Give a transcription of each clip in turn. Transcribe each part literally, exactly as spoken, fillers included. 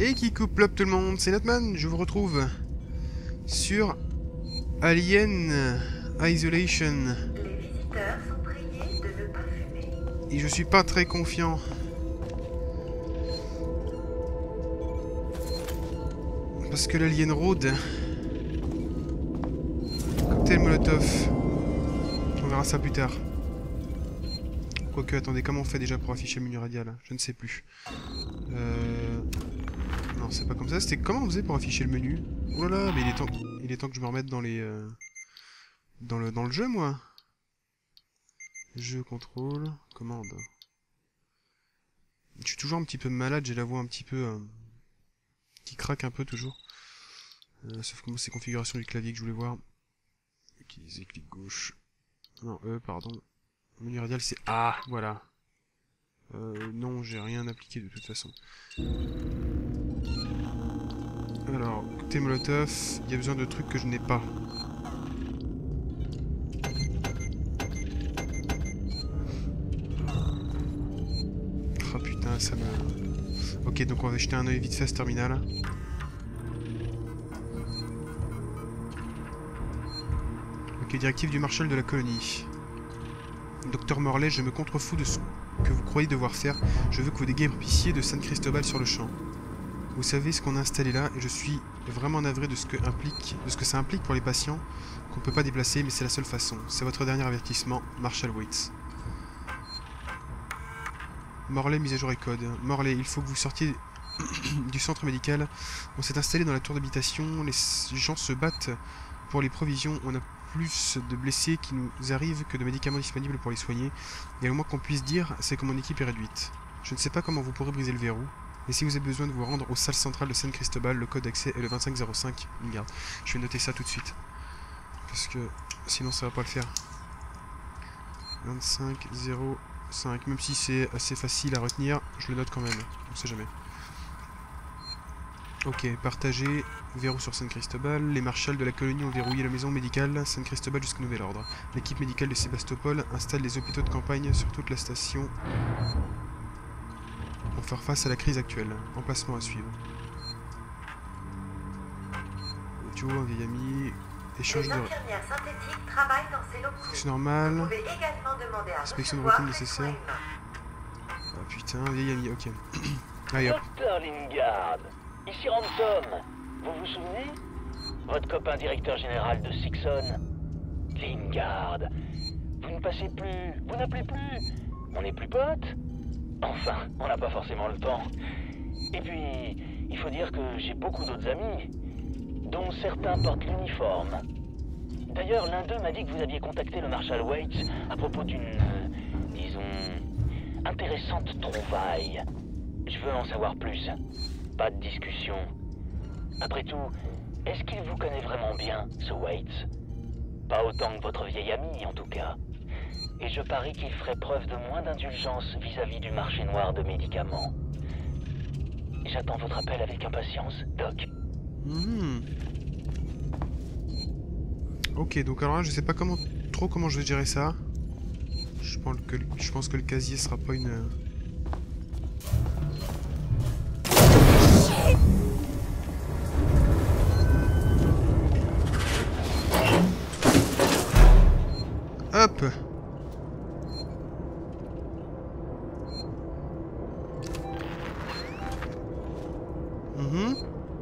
Et qui coupe l'op tout le monde, c'est Notman, je vous retrouve sur Alien Isolation. Les visiteurs sont priés de ne pas fumer. Et je suis pas très confiant. Parce que l'Alien rôde. Cocktail Molotov. On verra ça plus tard. Quoique, attendez, comment on fait déjà pour afficher le menu radial? Je ne sais plus. Euh... Non, c'est pas comme ça. C'était comment on faisait pour afficher le menu? Oh là là, mais il est temps, il est temps que je me remette dans les... Euh... Dans, le... dans le jeu, moi. Jeu, contrôle, commande. Je suis toujours un petit peu malade, j'ai la voix un petit peu... Euh... qui craque un peu, toujours. Euh, sauf que moi, c'est configuration du clavier que je voulais voir. Utiliser clic gauche. Non, E, pardon. Menu radial, c'est A, voilà. Euh, non, j'ai rien appliqué de toute façon. Alors, côté Molotov, il y a besoin de trucs que je n'ai pas. Ah putain, ça me... Ok, donc on va jeter un œil vite fait à ce terminal. Ok, directive du Marshal de la colonie. Docteur Morley, je me contrefous de ce que vous croyez devoir faire. Je veux que vous déguerpissiez de San Cristobal sur le champ. Vous savez ce qu'on a installé là, et je suis vraiment navré de ce que, implique, de ce que ça implique pour les patients, qu'on ne peut pas déplacer, mais c'est la seule façon. C'est votre dernier avertissement, Marshal Waits. Morley, mise à jour et code. Morley, il faut que vous sortiez du centre médical. On s'est installé dans la tour d'habitation, les gens se battent pour les provisions, on a plus de blessés qui nous arrivent que de médicaments disponibles pour les soigner. Et le moins qu'on puisse dire, c'est que mon équipe est réduite. Je ne sais pas comment vous pourrez briser le verrou, mais si vous avez besoin de vous rendre aux salles centrales de San Cristobal, le code d'accès est le vingt-cinq zéro cinq. Garde. Je vais noter ça tout de suite. Parce que sinon ça va pas le faire. vingt-cinq zéro cinq. Même si c'est assez facile à retenir, je le note quand même. On sait jamais. Ok, partagé. Verrou sur San Cristobal. Les marshals de la colonie ont verrouillé la maison médicale San Cristobal jusqu'au nouvel ordre. L'équipe médicale de Sébastopol installe les hôpitaux de campagne sur toute la station pour faire face à la crise actuelle. Emplacement à suivre. Audio, un vieil ami. Échange Les de... infirmières synthétiques travaillent dans ces locaux. C'est Vous normal. pouvez également demander à Inspection de recevoir routine les nécessaire. soins humains. Ah putain, vieil ami, ok. Allez hop. Docteur Lingard, ici Ransom. Vous vous souvenez? Votre copain directeur général de Sixon. Lingard, vous ne passez plus, vous n'appelez plus. On n'est plus potes? Enfin, on n'a pas forcément le temps. Et puis, il faut dire que j'ai beaucoup d'autres amis, dont certains portent l'uniforme. D'ailleurs, l'un d'eux m'a dit que vous aviez contacté le Marshal Waits à propos d'une, euh, disons, intéressante trouvaille. Je veux en savoir plus. Pas de discussion. Après tout, est-ce qu'il vous connaît vraiment bien, ce Waits? Pas autant que votre vieil ami, en tout cas. Et je parie qu'il ferait preuve de moins d'indulgence vis-à-vis du marché noir de médicaments. J'attends votre appel avec impatience, Doc. Mmh. Ok, donc alors là, je sais pas comment trop comment je vais gérer ça. Je pense que, je pense que le casier sera pas une... Hop. Mmh.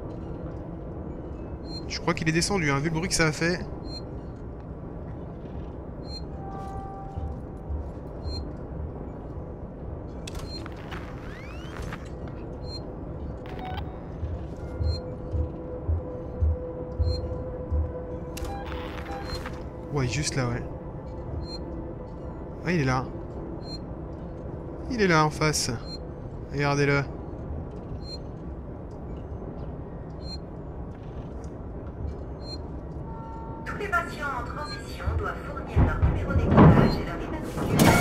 Je crois qu'il est descendu, hein, vu le bruit que ça a fait. Ouais, juste là, ouais. Ah, il est là. Il est là, en face. Regardez-le. Tous les patients en transition doivent fournir leur numéro d'équipage et leur immatriculation.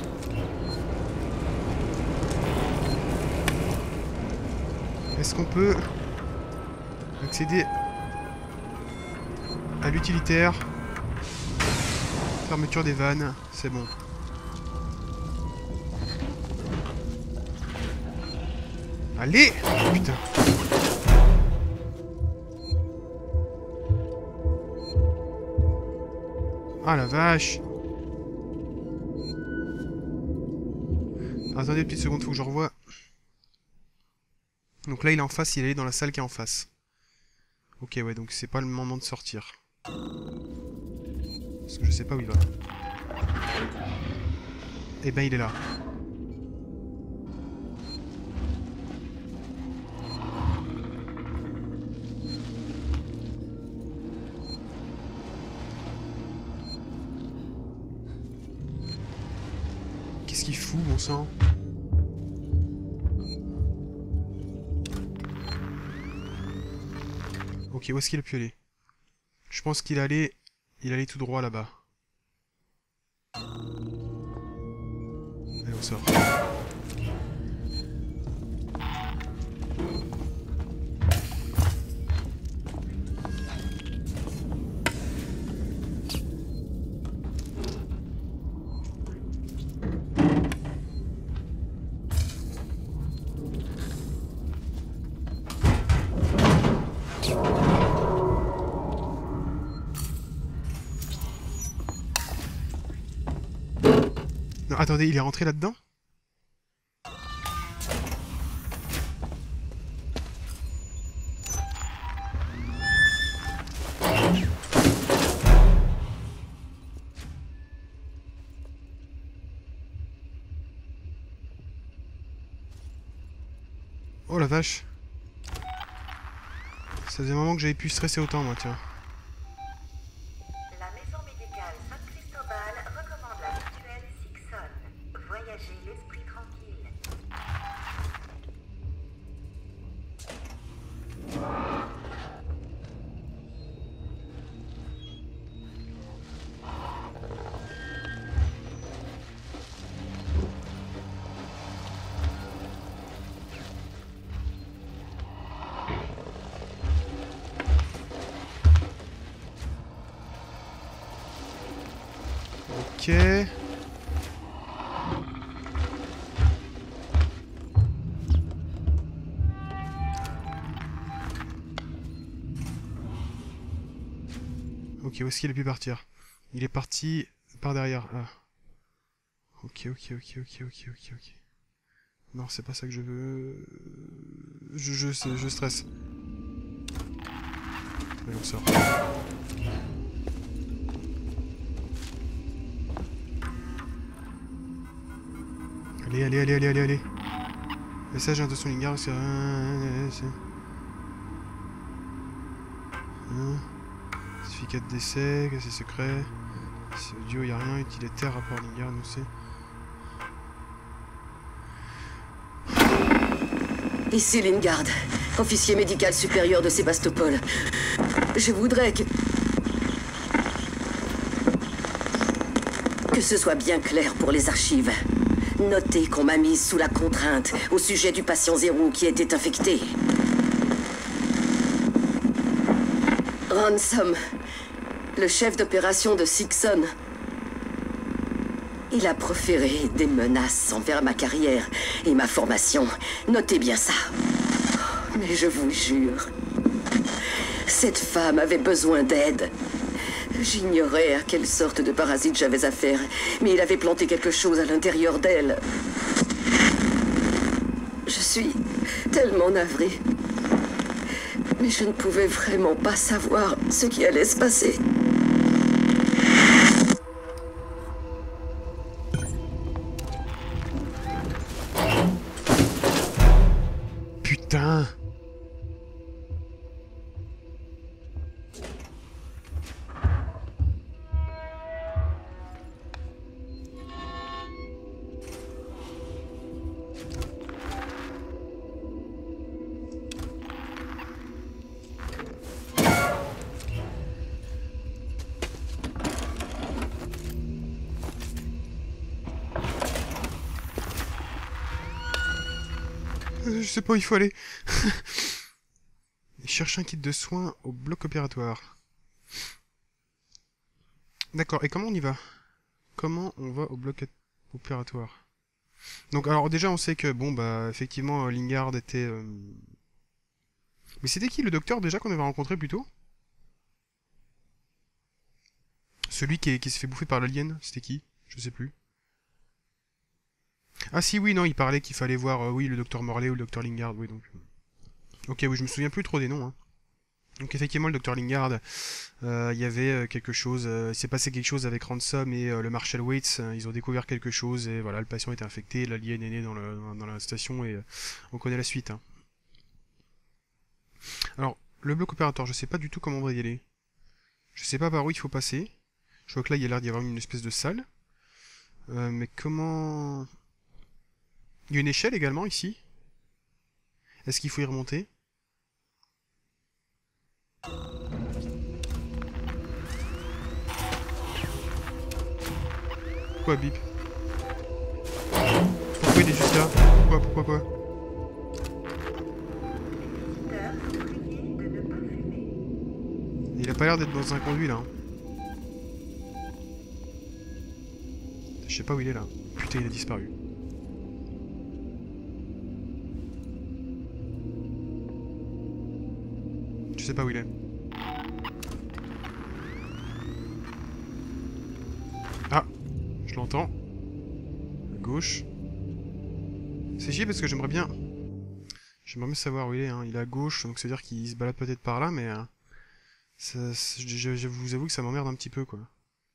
Est-ce qu'on peut accéder à l'utilitaire? Fermeture des vannes, c'est bon. Allez! Putain. Ah la vache! Attendez une petite seconde, faut que je revoie. Donc là il est en face, il est allé dans la salle qui est en face. Ok ouais, donc c'est pas le moment de sortir. Parce que je sais pas où il va. Eh ben il est là. Qu'est-ce qu'il fout, bon sang? Ok, où est-ce qu'il a pu aller? Je pense qu'il allait... Il allait tout droit là-bas. Allez, on sort. Non, attendez, il est rentré là-dedans? Oh la vache. Ça faisait un moment que j'avais pu stresser autant, moi, tiens. La maison médicale San Cristobal recommande la mutuelle Sixon. Voyagez l'esprit tranquille. Ok. Ok, où est-ce qu'il a pu partir? Il est parti par derrière. Ah. Ok, ok, ok, ok, ok, ok, ok. Non, c'est pas ça que je veux. Je, je, sais, je stresse. Allez, on sort. Allez, allez, allez, allez, allez, allez. Message, attention, Lingard, c'est... Certificat de décès, c'est secret. C'est audio, y a rien. Utilitaire, rapport Lingard, nous c'est... Ici Lingard, officier médical supérieur de Sébastopol. Je voudrais que... Que ce soit bien clair pour les archives. Notez qu'on m'a mise sous la contrainte au sujet du patient zéro qui était infecté. Ransom, le chef d'opération de Sixon, il a proféré des menaces envers ma carrière et ma formation. Notez bien ça. Mais je vous jure, cette femme avait besoin d'aide. J'ignorais à quelle sorte de parasite j'avais affaire, mais il avait planté quelque chose à l'intérieur d'elle. Je suis tellement navrée. Mais je ne pouvais vraiment pas savoir ce qui allait se passer. Putain! Je sais pas où il faut aller. Cherche un kit de soins au bloc opératoire. D'accord, et comment on y va? Comment on va au bloc opératoire? Donc alors déjà on sait que bon bah effectivement Lingard était... Euh... Mais c'était qui le docteur déjà qu'on avait rencontré plus tôt? Celui qui, est... qui s'est fait bouffer par l'alien, c'était qui? Je sais plus. Ah si oui non il parlait qu'il fallait voir euh, oui le docteur Morley ou le docteur Lingard, oui donc... Ok oui je me souviens plus trop des noms hein. Donc effectivement le docteur Lingard, il euh, y avait euh, quelque chose, euh, il s'est passé quelque chose avec Ransom et euh, le Marshal Waits, euh, ils ont découvert quelque chose et voilà le patient était infecté, l'alien est né dans, le, dans la station et euh, on connaît la suite. Hein. Alors le bloc opératoire, je sais pas du tout comment on va y aller. Je sais pas par où il faut passer. Je vois que là il y a l'air d'y avoir une espèce de salle. Euh, mais comment... Il y a une échelle également ici. Est-ce qu'il faut y remonter? Quoi, bip? Pourquoi il est juste là? Pourquoi, pourquoi, quoi? Il a pas l'air d'être dans un conduit là. Hein. Je sais pas où il est là. Putain, il a disparu. Je sais pas où il est. Ah, je l'entends. À gauche. C'est chier parce que j'aimerais bien... J'aimerais bien savoir où il est. Hein. Il est à gauche, donc ça veut dire qu'il se balade peut-être par là, mais... Euh, ça, je, je vous avoue que ça m'emmerde un petit peu, quoi.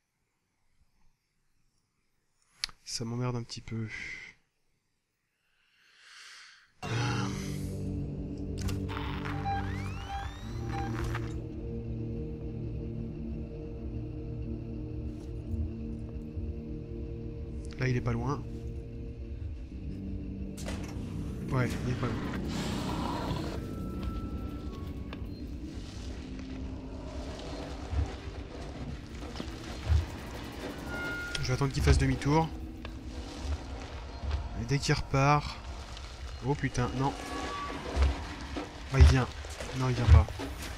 Ça m'emmerde un petit peu. Euh... Là, il est pas loin. Ouais, il est pas loin. Je vais attendre qu'il fasse demi-tour. Et dès qu'il repart... Oh putain, non. Ah, il vient. Non, il vient pas.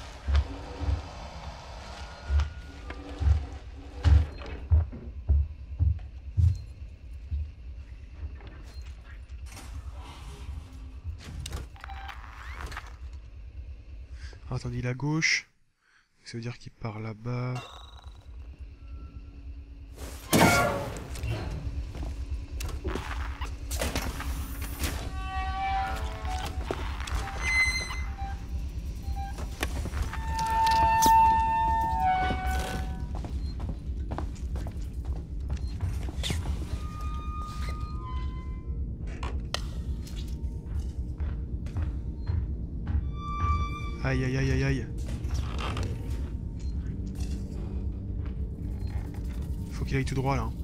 Ah, attendez, il est à gauche. Ça veut dire qu'il part là-bas. Aïe aïe aïe aïe aïe. Faut qu'il aille tout droit là.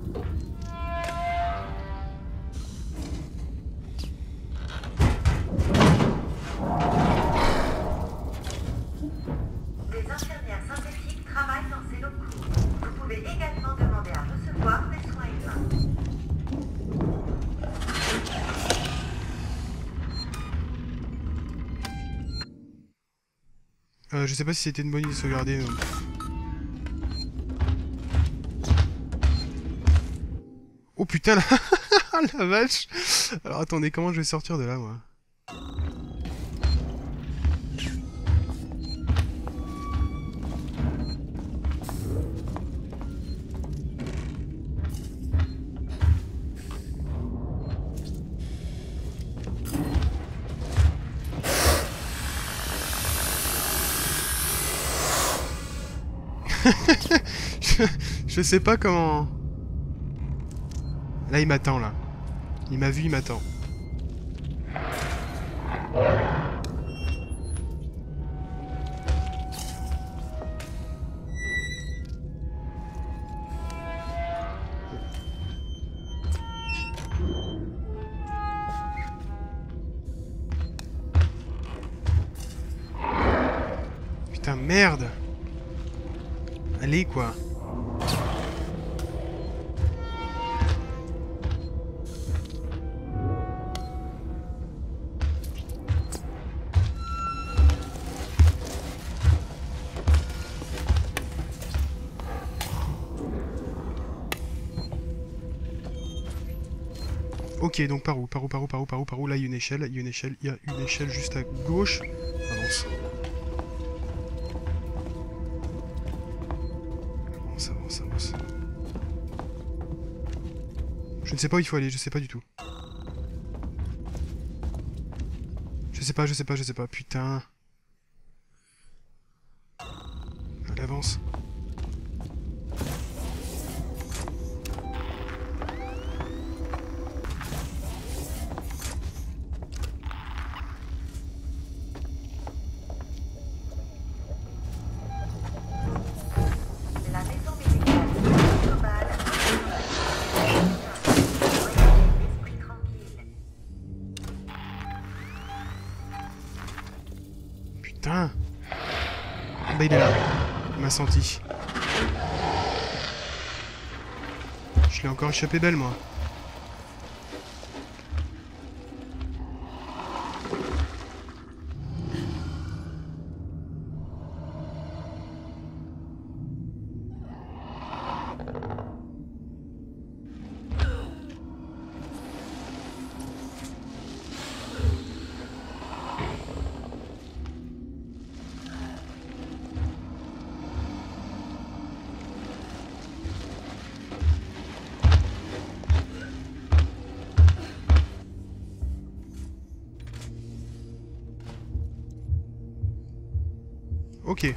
Des infirmières synthétiques travaillent dans ces locaux. Vous pouvez également demander à recevoir des soins humains. Euh, je sais pas si c'était une bonne idée de sauvegarder. Euh... Oh putain, la... la vache. Alors attendez, comment je vais sortir de là, moi? je, je sais pas comment... Là, il m'attend, là. Il m'a vu, il m'attend. Putain, merde! Allez, quoi. Ok, donc par où, par où, par où, par où, par où, par où? Là, il y a une échelle, il y a une échelle, il y a une échelle juste à gauche. Avance. Avance, avance, avance. Je ne sais pas où il faut aller, je sais pas du tout. Je sais pas, je sais pas, je sais pas, putain. Allez, avance. La maison médicale globale. L'esprit tranquille. Putain. Bah il est là. Il m'a senti. Je l'ai encore échappé belle, moi. Ok.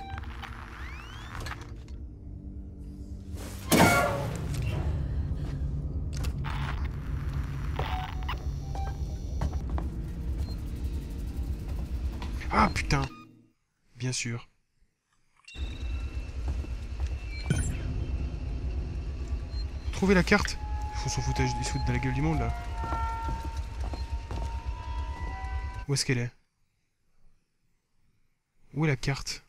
Ah putain. Bien sûr. Trouver la carte. Ils font son foutage, ils se foutent de la gueule du monde là. Où est-ce qu'elle est? Où est la carte?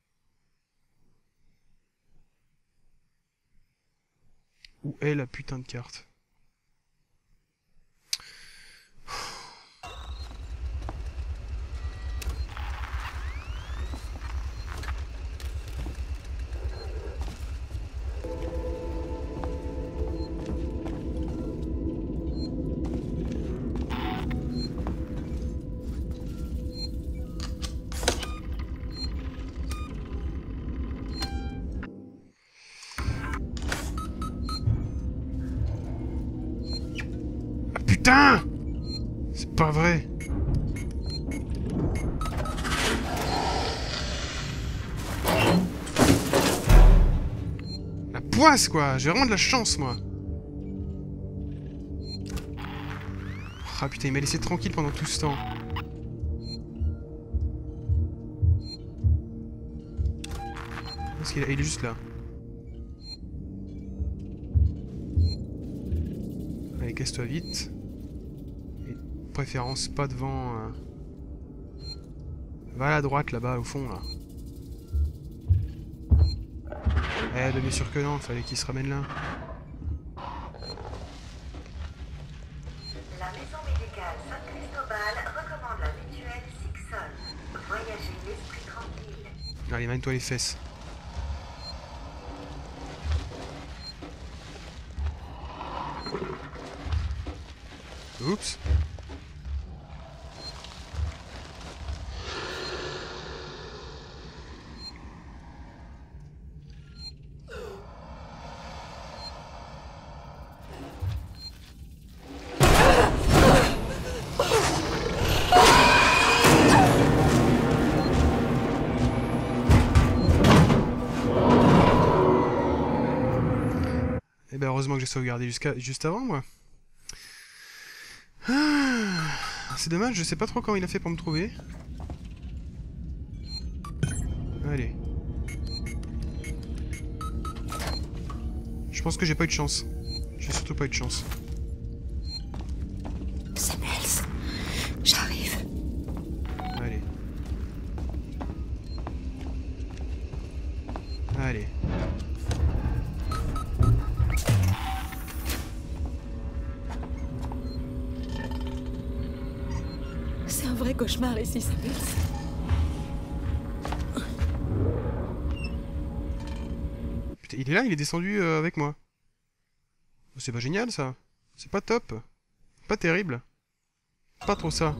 Où est la putain de carte? Putain! C'est pas vrai. La poisse, quoi. J'ai vraiment de la chance, moi. Ah putain, il m'a laissé tranquille pendant tout ce temps. Parce qu'il il est juste là. Allez, casse-toi vite. Préférence pas devant... Euh... Va à la droite, là-bas, au fond, là. Eh, de bien sûr que non, fallait qu'il se ramène là. La maison médicale San Cristobal recommande la mutuelle Sixon. Voyagez l'esprit tranquille. Allez, mène-toi les fesses. Oups. Eh ben heureusement que j'ai sauvegardé jusqu'à juste avant, moi. Ah, c'est dommage, je sais pas trop comment il a fait pour me trouver. Allez. Je pense que j'ai pas eu de chance. J'ai surtout pas eu de chance. C'est Nels. J'arrive. Allez. Allez. C'est un vrai cauchemar ici, ça Nels. Putain, il est là, il est descendu euh, avec moi. C'est pas génial ça. C'est pas top. Pas terrible. Pas trop ça.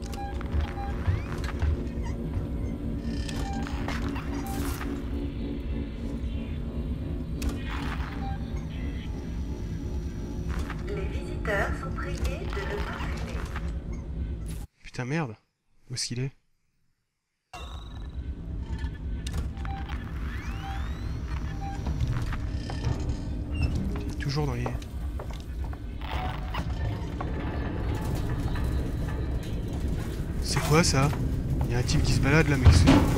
Les visiteurs sont priés de ne pas fumer. Putain, merde. Où est-ce qu'il est? Il est toujours dans les... C'est quoi ça? Il y a un type qui se balade là, mais...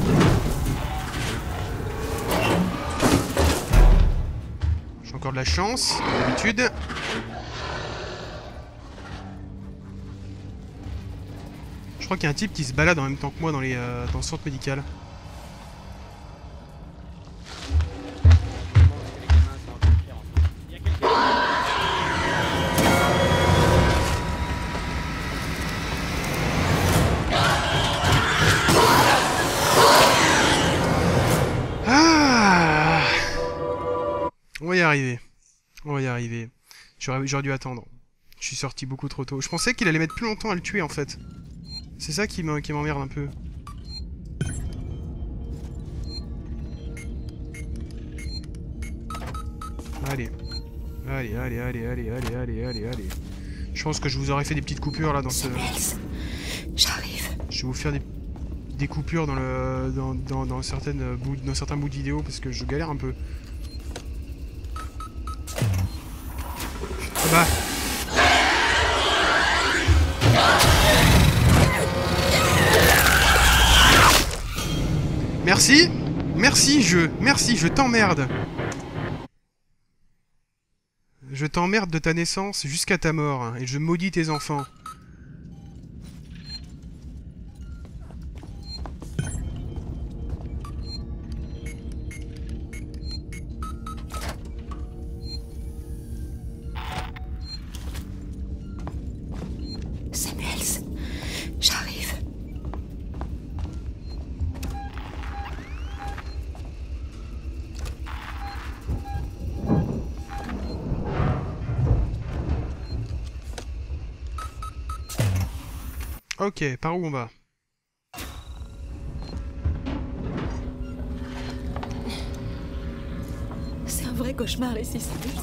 J'ai encore de la chance, comme d'habitude. Je crois qu'il y a un type qui se balade en même temps que moi dans, les, euh, dans le centre médical. Ah! On va y arriver. On va y arriver. J'aurais j'aurais dû attendre. Je suis sorti beaucoup trop tôt. Je pensais qu'il allait mettre plus longtemps à le tuer en fait. C'est ça qui m'emmerde un peu. Allez. Allez, allez, allez, allez, allez, allez, allez, allez. Je pense que je vous aurais fait des petites coupures là dans ce... J'arrive. Je vais vous faire des, des coupures dans le dans, dans, dans certaines bouts, dans certains bouts de vidéo parce que je galère un peu. Bah. Merci, merci jeu, merci, je t'emmerde. Je t'emmerde de ta naissance jusqu'à ta mort, hein, et je maudis tes enfants. Samuels, j'arrive. Ok, par où on va? C'est un vrai cauchemar ici, Samuels.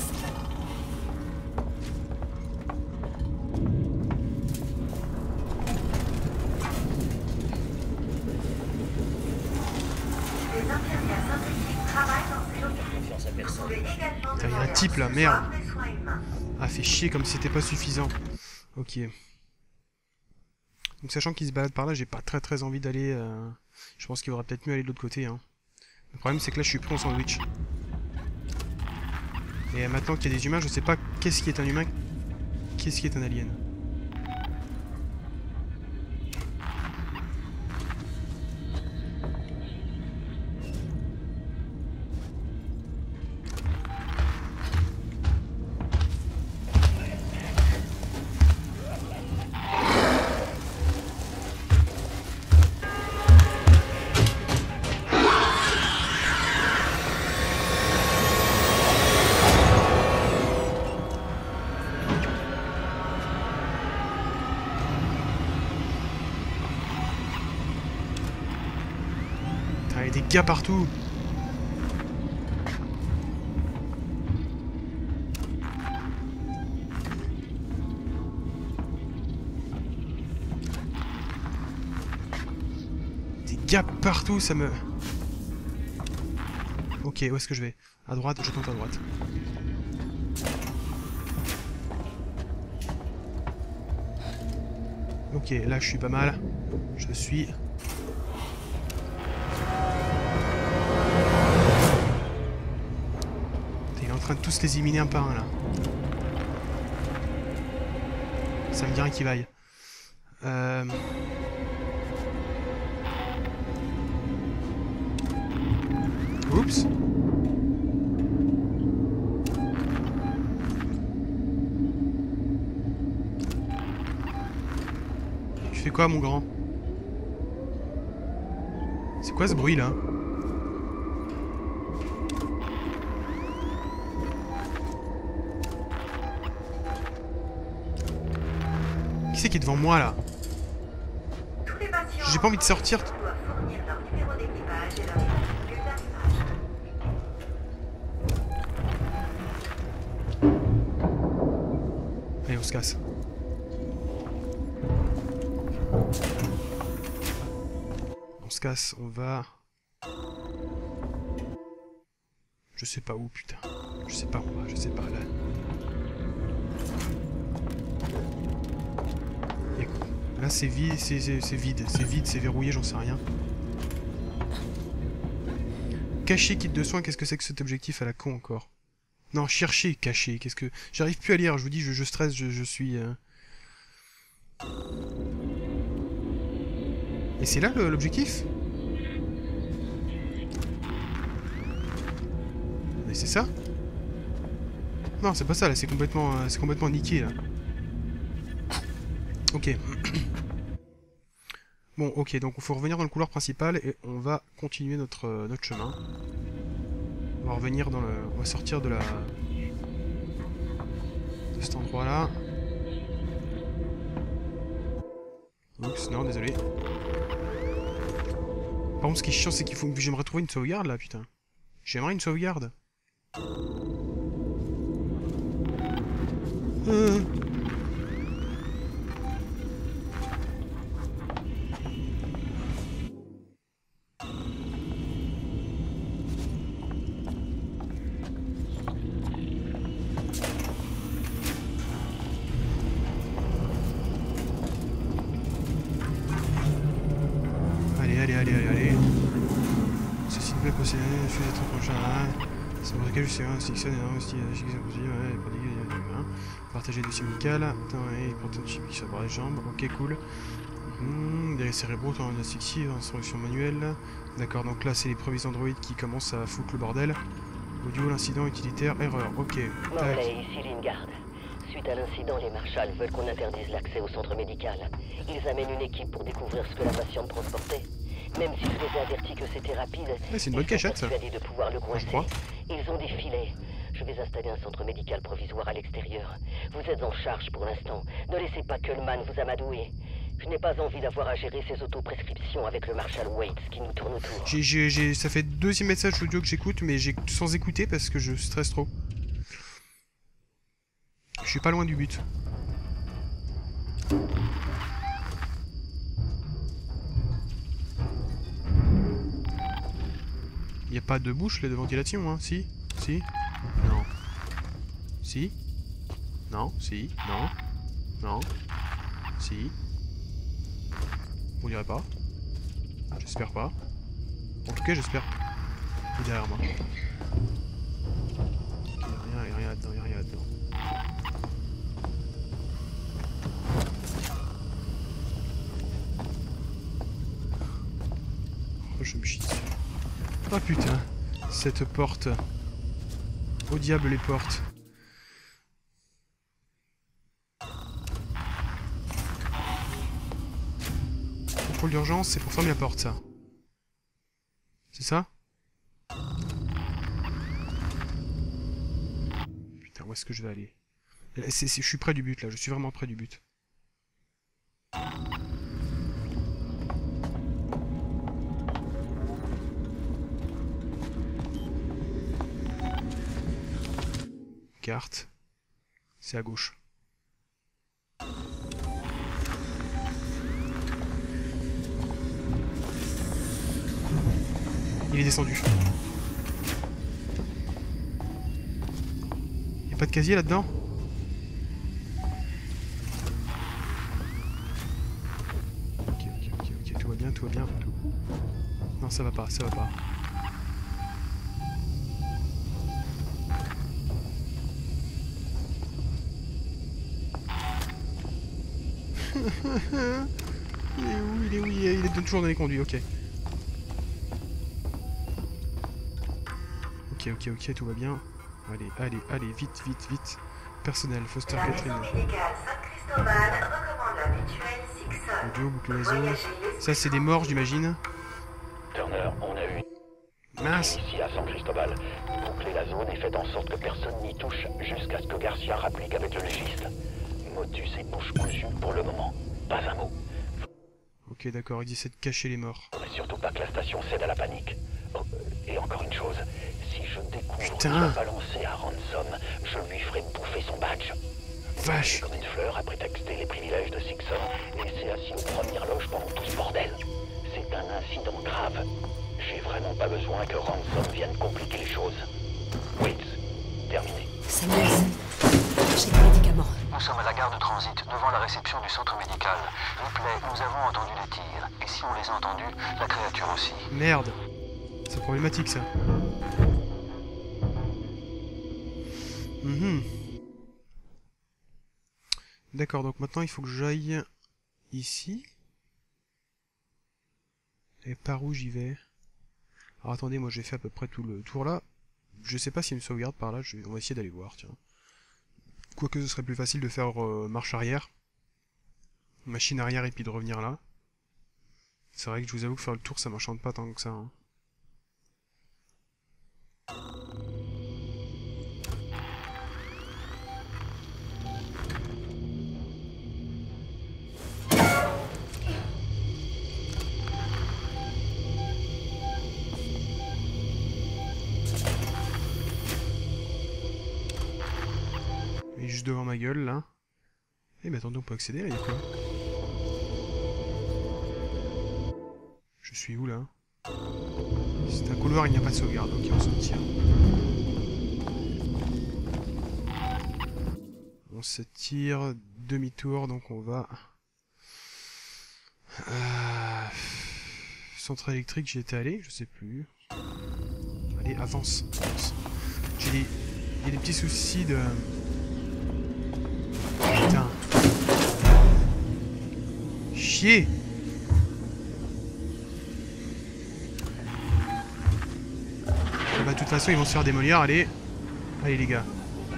Les infirmières scientifiques travaillent dans ces locaux. Vous pouvez également Putain, y a un demander type, là, un merde. soir des soins humains. Ah, fait chier comme si c'était pas suffisant. Ok. Donc sachant qu'il se balade par là, j'ai pas très très envie d'aller... Euh... Je pense qu'il vaudrait peut-être mieux aller de l'autre côté. Hein. Le problème c'est que là je suis pris en sandwich. Et maintenant qu'il y a des humains, je sais pas qu'est-ce qui est un humain, qu'est-ce qui est un alien. Il y a des gars partout. Des gars partout, ça me... Ok, où est-ce que je vais? À droite, je tente à droite. Ok, là je suis pas mal. Je suis... Il est en train de tous les éliminer un par un là. Ça me dirait qu'il vaille. Euh... Oups. Tu fais quoi mon grand? C'est quoi ce bruit là? Qui c'est qui est devant moi là? Tous les patients J'ai pas envie de sortir. doivent fournir leur numéro d'équipage et leur minuscule d'arrivage. Allez, on se casse. On se casse, on va... Je sais pas où, putain. Je sais pas où, je sais pas, là. Écoute, là c'est vide, c'est c'est vide, c'est vide, c'est verrouillé, j'en sais rien. Cacher, kit de soins, qu'est-ce que c'est que cet objectif à la con encore? Non, chercher, cacher, qu'est-ce que... J'arrive plus à lire, je vous dis, je, je stresse, je, je suis... Euh... Et c'est là l'objectif? Mais c'est ça? Non, c'est pas ça, là, c'est complètement, euh, c'est complètement niqué, là. Ok. Bon, ok, donc il faut revenir dans le couloir principal et on va continuer notre, euh, notre chemin. On va revenir dans le... On va sortir de la... de cet endroit-là. Oups, non, désolé. Par contre, ce qui est chiant, c'est qu'il faut que j'aimerais trouver une sauvegarde, là, putain. J'aimerais une sauvegarde. Euh... Allez, allez, allez, allez, allez. Ceci ne peut pas posséder, je suis très prochain. C'est pour lequel je sais, un Sixon et un aussi, j'ai qui sont possibles, ouais, pas des gars, partager le dossier médical. Attends, ouais, prendre une chip qui soit par les jambes. Ok, cool. Mmh, des cérébraux, temps d'asphyxie, instruction manuelle. D'accord, donc là, c'est les premiers androïdes qui commencent à foutre le bordel. Audio, l'incident utilitaire, erreur. Ok. Morley, ici Lingard. Suite à l'incident, les marshals veulent qu'on interdise l'accès au centre médical. Ils amènent une équipe pour découvrir ce que la patiente transportait. Même si je les ai avertis que c'était rapide, ouais, c'est une bonne cachette, ça. De pouvoir le coincer. Je crois. Ils ont défilé. Je vais installer un centre médical provisoire à l'extérieur. Vous êtes en charge pour l'instant. Ne laissez pas que le man vous amadouer. Je n'ai pas envie d'avoir à gérer ces autoprescriptions avec le Marshal Waits qui nous tourne autour. J'ai, j'ai, j'ai, ça fait deuxième message audio que j'écoute, mais j'ai sans écouter parce que je stresse trop. Je suis pas loin du but. Il n'y a pas de bouche là de ventilation, hein? Si? Si? Non. Si? Non? Si? Non? Non? Si? On dirait pas. J'espère pas. En tout cas, j'espère. Il est derrière moi. Il n'y a rien, il y a rien là-dedans, il y a rien là-dedans. Oh, je me chie dessus. Oh putain, cette porte. Au diable les portes. Contrôle d'urgence, c'est pour fermer la porte, ça. C'est ça? Putain, où est-ce que je vais aller? c'est, c'est, Je suis près du but, là. Je suis vraiment près du but. Carte. C'est à gauche. Il est descendu. Y'a pas de casier là-dedans? Ok, ok, ok, ok, tout va bien, tout va bien. Non, ça va pas, ça va pas. Il est où? Il est où? Il est, il est toujours dans les conduits, ok. Ok, ok, ok, tout va bien. Allez, allez, allez, vite, vite, vite. Personnel, Foster La Catherine. maison médicale Saint-Cristobal recommande la mutuelle Sixon. Audio, boucle maison. Ça, c'est des morts, j'imagine. Turner, on a eu Mince. ici à San Cristobal. Bouclez la zone et faites en sorte que personne n'y touche jusqu'à ce que Garcia rapplique avec le légiste. motus et bouche cousue pour le moment. Pas un mot. Ok, d'accord, ils essaient de cacher les morts. Mais surtout pas que la station cède à la panique. Oh, et encore une chose, si je découvre Putain. qu'il a balancé à Ransom, je lui ferai bouffer son badge. Vache. Comme une fleur a prétexté les privilèges de Sixon et s'est assis aux premières loges pendant tout ce bordel. C'est un incident grave. J'ai vraiment pas besoin que Ransom vienne compliquer les choses. Waits, terminé. Samuels, j'ai des médicaments. Nous sommes à la gare de transit, devant la réception du centre médical. Ripley, nous avons entendu les tirs. Et si on les a entendus, la créature aussi. Merde. C'est problématique, ça. Mhm. D'accord, donc maintenant il faut que j'aille ici. Et par où j'y vais? Alors attendez, moi j'ai fait à peu près tout le tour là. Je sais pas s'il y a une sauvegarde par là, je vais... on va essayer d'aller voir, tiens. Quoique ce serait plus facile de faire euh, marche arrière. Machine arrière et puis de revenir là. C'est vrai que je vous avoue que faire le tour ça m'enchante pas tant que ça. Hein. Et juste devant ma gueule là. Eh mais attendez, on peut accéder là, y'a quoi? Je suis où là? C'est un couloir, il n'y a pas de sauvegarde, ok on se tire. On se tire, demi-tour, donc on va... Euh... Centre électrique, j'y étais allé, je sais plus. Allez, avance, avance. J'ai des... Il y a des petits soucis de... Putain. Chier. Bah de toute façon ils vont se faire démolir, allez. Allez les gars.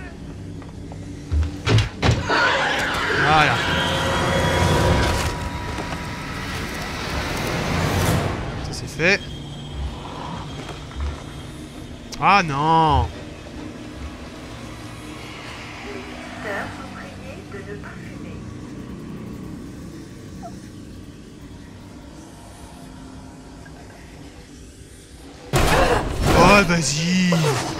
Voilà. Ça c'est fait. Ah non. Les visiteurs sont priés de ne pas fumer. Oh vas-y.